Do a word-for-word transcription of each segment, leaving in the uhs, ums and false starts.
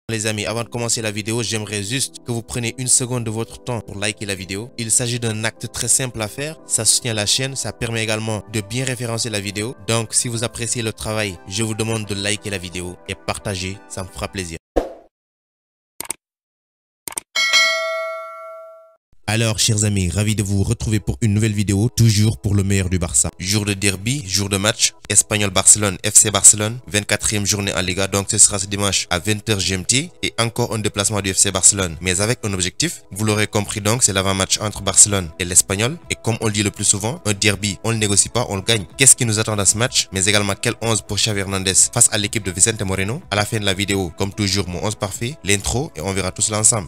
Les amis, avant de commencer la vidéo, j'aimerais juste que vous preniez une seconde de votre temps pour liker la vidéo. Il s'agit d'un acte très simple à faire, ça soutient la chaîne, ça permet également de bien référencer la vidéo. Donc si vous appréciez le travail, je vous demande de liker la vidéo et partager, ça me fera plaisir. Alors, chers amis, ravi de vous retrouver pour une nouvelle vidéo, toujours pour le meilleur du Barça. Jour de derby, jour de match, Espagnol-Barcelone, F C Barcelone, vingt-quatrième journée en Liga, donc ce sera ce dimanche à vingt heures G M T et encore un déplacement du F C Barcelone, mais avec un objectif. Vous l'aurez compris donc, c'est l'avant-match entre Barcelone et l'Espagnol. Et comme on le dit le plus souvent, un derby, on ne le négocie pas, on le gagne. Qu'est-ce qui nous attend dans ce match, mais également quel onze pour Xavi Hernandez face à l'équipe de Vicente Moreno. À la fin de la vidéo, comme toujours, mon onze parfait, l'intro et on verra tout cela ensemble.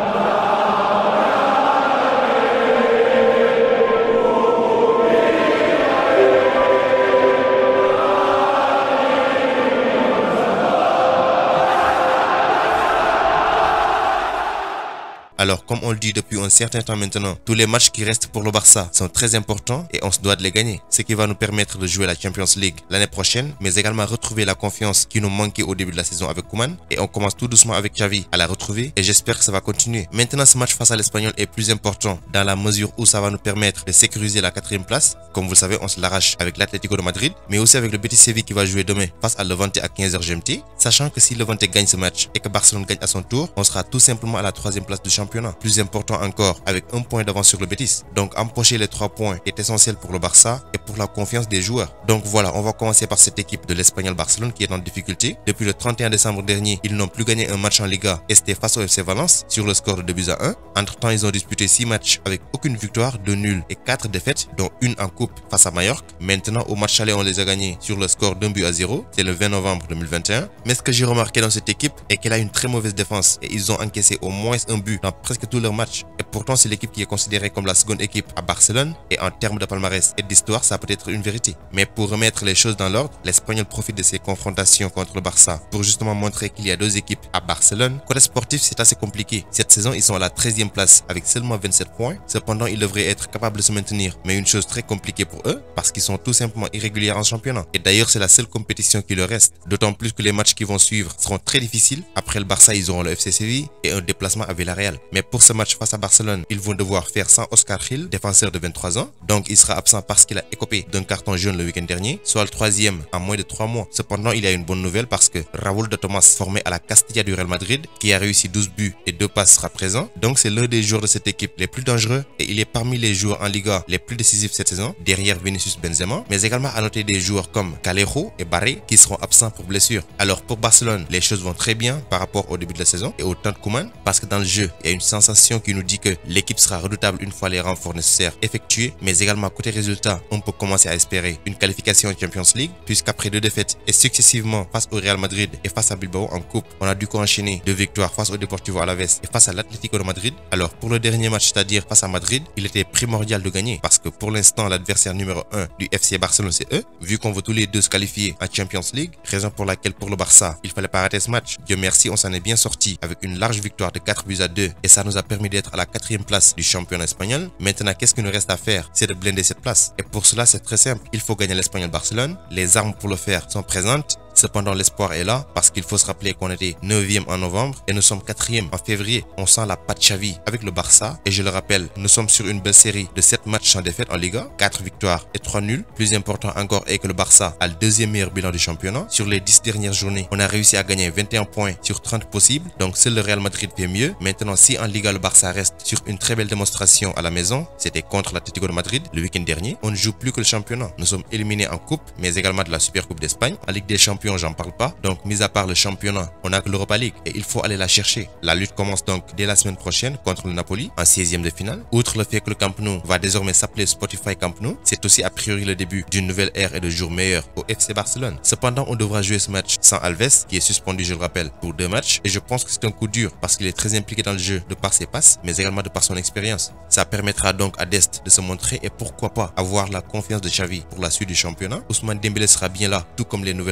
Alors, comme on le dit depuis un certain temps maintenant, tous les matchs qui restent pour le Barça sont très importants et on se doit de les gagner. Ce qui va nous permettre de jouer la Champions League l'année prochaine, mais également retrouver la confiance qui nous manquait au début de la saison avec Koeman. Et on commence tout doucement avec Xavi à la retrouver et j'espère que ça va continuer. Maintenant, ce match face à l'Espagnol est plus important dans la mesure où ça va nous permettre de sécuriser la quatrième place. Comme vous le savez, on se l'arrache avec l'Atlético de Madrid, mais aussi avec le Betis Séville qui va jouer demain face à Levante à quinze heures G M T. Sachant que si Levante gagne ce match et que Barcelone gagne à son tour, on sera tout simplement à la troisième place du championnat. Plus important encore, avec un point d'avance sur le Betis. Donc empocher les trois points est essentiel pour le Barça et pour la confiance des joueurs. Donc voilà, on va commencer par cette équipe de l'Espagnol Barcelone qui est en difficulté. Depuis le trente et un décembre dernier, ils n'ont plus gagné un match en Liga et c'était face au F C Valence sur le score de deux buts à un. Entre temps, ils ont disputé six matchs avec aucune victoire, deux nuls et quatre défaites, dont une en coupe face à Majorque. Maintenant, au match aller, on les a gagnés sur le score d'un but à zéro. C'est le vingt novembre deux mille vingt et un. Mais ce que j'ai remarqué dans cette équipe est qu'elle a une très mauvaise défense et ils ont encaissé au moins un but dans presque tous leurs matchs. Et pourtant, c'est l'équipe qui est considérée comme la seconde équipe à Barcelone. Et en termes de palmarès et d'histoire, ça peut être une vérité. Mais pour remettre les choses dans l'ordre, l'Espagnol profite de ces confrontations contre le Barça pour justement montrer qu'il y a deux équipes à Barcelone. Côté sportif, c'est assez compliqué. Cette saison, ils sont à la treizième place avec seulement vingt-sept points. Cependant, ils devraient être capables de se maintenir. Mais une chose très compliquée pour eux, parce qu'ils sont tout simplement irréguliers en championnat. Et d'ailleurs, c'est la seule compétition qui leur reste. D'autant plus que les matchs qui vont suivre seront très difficiles. Après le Barça, ils auront le F C Séville et un déplacement à Villarreal. Mais pour ce match face à Barcelone, ils vont devoir faire sans Oscar Gil, défenseur de vingt-trois ans. Donc il sera absent parce qu'il a écopé d'un carton jaune le week-end dernier, soit le troisième en moins de trois mois. Cependant, il y a une bonne nouvelle parce que Raúl de Tomás, formé à la Castilla du Real Madrid, qui a réussi douze buts et deux passes, sera présent. Donc c'est l'un des joueurs de cette équipe les plus dangereux et il est parmi les joueurs en Liga les plus décisifs cette saison, derrière Vinicius Benzema, mais également à noter des joueurs comme Calero et Barré qui seront absents pour blessure. Alors pour Barcelone, les choses vont très bien par rapport au début de la saison et au temps de Koeman parce que dans le jeu, il y a une sensation qui nous dit que l'équipe sera redoutable une fois les renforts nécessaires effectués, mais également côté résultat, on peut commencer à espérer une qualification en Champions League, puisqu'après deux défaites et successivement face au Real Madrid et face à Bilbao en coupe, on a dû enchaîner deux victoires face au Deportivo Alavés et face à l'Atlético de Madrid. Alors pour le dernier match, c'est-à-dire face à Madrid, il était primordial de gagner parce que pour l'instant l'adversaire numéro un du F C Barcelone c'est eux, vu qu'on veut tous les deux se qualifier en Champions League, raison pour laquelle pour le Barça, il fallait pas rater ce match. Dieu merci, on s'en est bien sorti avec une large victoire de quatre buts à deux et ça nous a permis d'être à la quatrième place du championnat espagnol. Maintenant, qu'est-ce qu'il nous reste à faire? C'est de blinder cette place. Et pour cela, c'est très simple. Il faut gagner l'Espagnol Barcelone. Les armes pour le faire sont présentes. Cependant, l'espoir est là parce qu'il faut se rappeler qu'on était neuvième en novembre et nous sommes quatrième en février. On sent la patte Xavi avec le Barça et je le rappelle, nous sommes sur une belle série de sept matchs sans défaite en Liga, quatre victoires et trois nuls. Plus important encore est que le Barça a le deuxième meilleur bilan du championnat. Sur les dix dernières journées, on a réussi à gagner vingt et un points sur trente possibles. Donc seul le Real Madrid fait mieux. Maintenant, si en Liga le Barça reste sur une très belle démonstration à la maison, c'était contre l'Atlético de Madrid le week-end dernier, on ne joue plus que le championnat. Nous sommes éliminés en coupe, mais également de la Super Coupe d'Espagne. En Ligue des Champions, j'en parle pas. Donc, mis à part le championnat, on a que l'Europa League et il faut aller la chercher. La lutte commence donc dès la semaine prochaine contre le Napoli en seizième de finale. Outre le fait que le Camp Nou va désormais s'appeler Spotify Camp Nou, c'est aussi a priori le début d'une nouvelle ère et de jours meilleurs au F C Barcelone. Cependant, on devra jouer ce match sans Alves, qui est suspendu, je le rappelle, pour deux matchs. Et je pense que c'est un coup dur parce qu'il est très impliqué dans le jeu de par ses passes, mais également de par son expérience. Ça permettra donc à Dest de se montrer et pourquoi pas avoir la confiance de Xavi pour la suite du championnat. Ousmane Dembélé sera bien là, tout comme les nouvelles recrues.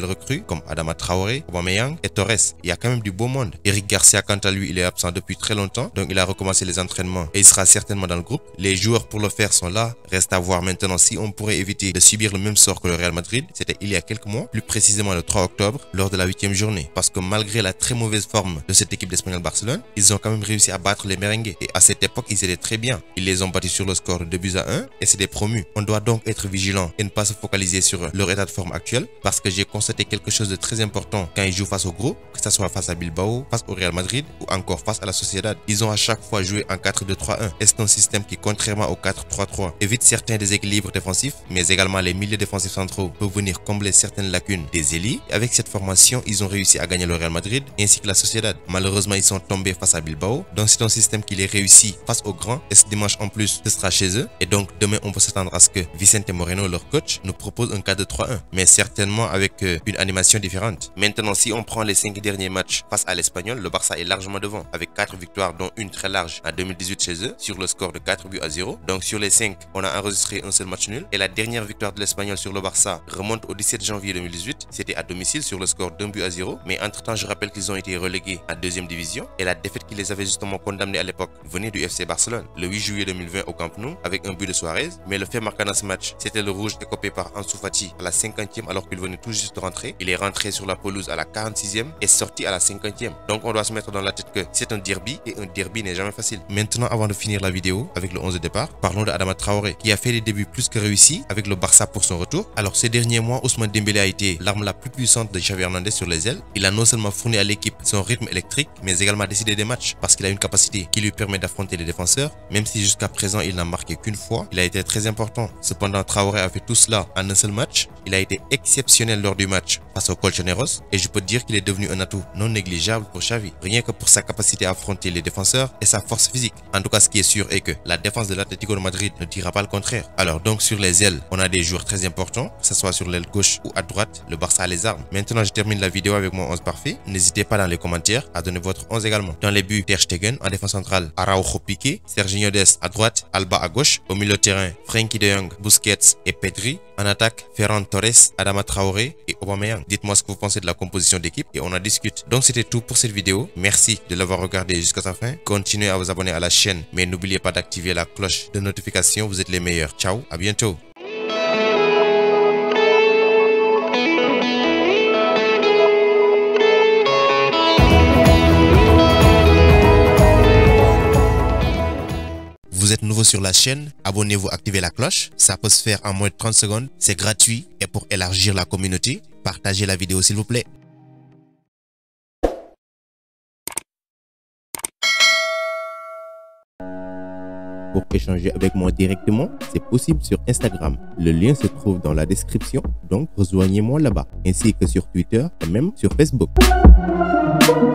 recrues comme Adama Traoré, Aubameyang et Torres. Il y a quand même du beau monde. Eric Garcia, quant à lui, il est absent depuis très longtemps, donc il a recommencé les entraînements et il sera certainement dans le groupe. Les joueurs pour le faire sont là. Reste à voir maintenant si on pourrait éviter de subir le même sort que le Real Madrid. C'était il y a quelques mois, plus précisément le trois octobre, lors de la huitième journée. Parce que malgré la très mauvaise forme de cette équipe d'Espagnol Barcelone, ils ont quand même réussi à battre les merengues. Et à cette époque, ils étaient très bien. Ils les ont battus sur le score de deux buts à un et c'est des promus. On doit donc être vigilant et ne pas se focaliser sur leur état de forme actuel, parce que j'ai constaté quelque chose de très important quand ils jouent face au groupe, que ce soit face à Bilbao, face au Real Madrid ou encore face à la Sociedad. Ils ont à chaque fois joué en quatre deux trois un. Et c'est un système qui, contrairement au quatre trois trois, évite certains déséquilibres défensifs, mais également les milieux défensifs centraux peuvent venir combler certaines lacunes des élites. Avec cette formation, ils ont réussi à gagner le Real Madrid ainsi que la Sociedad. Malheureusement, ils sont tombés face à Bilbao, donc c'est un système qui les réussit face aux grands. Et ce dimanche en plus, ce sera chez eux. Et donc demain, on peut s'attendre à ce que Vicente Moreno, leur coach, nous propose un quatre deux trois un, mais certainement avec euh, une animation différente. Maintenant, si on prend les cinq derniers matchs face à l'Espagnol, le Barça est largement devant, avec quatre victoires dont une très large en deux mille dix-huit chez eux, sur le score de quatre buts à zéro. Donc sur les cinq, on a enregistré un seul match nul. Et la dernière victoire de l'Espagnol sur le Barça remonte au dix-sept janvier deux mille dix-huit. C'était à domicile sur le score d'un but à zéro. Mais entre-temps, je rappelle qu'ils ont été relégués en deuxième division. Et la défaite qui les avait justement condamnés à l'époque venait du F C Barcelone, le huit juillet deux mille vingt au Camp Nou, avec un but de Suarez. Mais le fait marquant dans ce match, c'était le rouge écopé par Ansu Fati à la cinquantième alors qu'il venait tout juste de rentrer. Il est rentré sur la pelouse à la quarante-sixième et sorti à la cinquantième. Donc on doit se mettre dans la tête que c'est un derby et un derby n'est jamais facile. Maintenant, avant de finir la vidéo avec le onze de départ, parlons de Adama Traoré qui a fait des débuts plus que réussis avec le Barça pour son retour. Alors ces derniers mois, Ousmane Dembélé a été l'arme la plus puissante de Xavi Hernandez sur les ailes. Il a non seulement fourni à l'équipe son rythme électrique, mais également décidé des matchs parce qu'il a une capacité qui lui permet d'affronter les défenseurs. Même si jusqu'à présent il n'a marqué qu'une fois, il a été très important. Cependant, Traoré a fait tout cela en un seul match. Il a été exceptionnel lors du match face au Colchoneros et je peux dire qu'il est devenu un atout non négligeable pour Xavi, rien que pour sa capacité à affronter les défenseurs et sa force physique. En tout cas, ce qui est sûr est que la défense de l'Atlético de Madrid ne dira pas le contraire. Alors donc sur les ailes, on a des joueurs très importants, que ce soit sur l'aile gauche ou à droite, le Barça a les armes. Maintenant, je termine la vidéo avec mon onze parfait. N'hésitez pas dans les commentaires à donner votre onze également. Dans les buts, Ter Stegen en défense centrale, Araujo Piqué, Serginho Dest à droite, Alba à gauche. Au milieu de terrain, Frenkie de Jong, Busquets et Pedri. En attaque, Ferran Torres, Adama Traoré et Aubameyang. Dites-moi ce que vous pensez de la composition d'équipe et on en discute. Donc c'était tout pour cette vidéo. Merci de l'avoir regardé jusqu'à sa fin. Continuez à vous abonner à la chaîne, mais n'oubliez pas d'activer la cloche de notification. Vous êtes les meilleurs. Ciao, à bientôt. Vous êtes nouveau sur la chaîne, abonnez-vous, activez la cloche, ça peut se faire en moins de trente secondes, c'est gratuit et pour élargir la communauté, partagez la vidéo s'il vous plaît. Pour échanger avec moi directement, c'est possible sur Instagram. Le lien se trouve dans la description, donc rejoignez-moi là-bas, ainsi que sur Twitter et même sur Facebook.